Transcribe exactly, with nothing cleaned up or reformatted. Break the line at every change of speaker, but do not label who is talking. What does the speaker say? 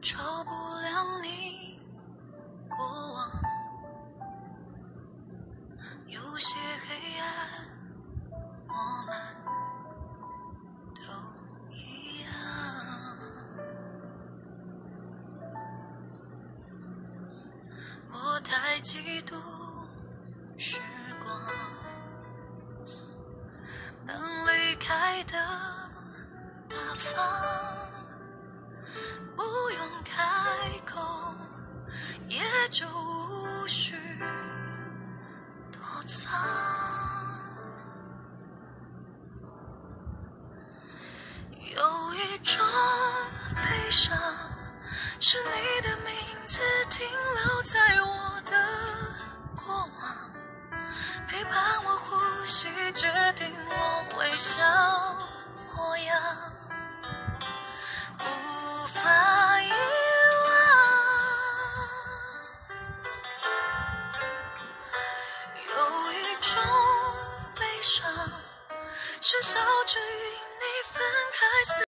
照不亮你过往，有些黑暗我们都一样。我太嫉妒时光，能离开的大方，不用开口，也就无需躲藏。有一种悲伤，是你的名字停留在我的过往，陪伴我呼吸，决定我微笑模样，无法遗忘。有一种悲伤，是笑着与你分开。